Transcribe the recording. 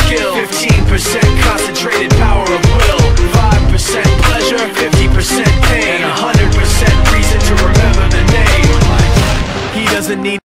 skill, 15% concentrated power of will, 5% pleasure, 50% pain, and 100% reason to remember the name. He doesn't need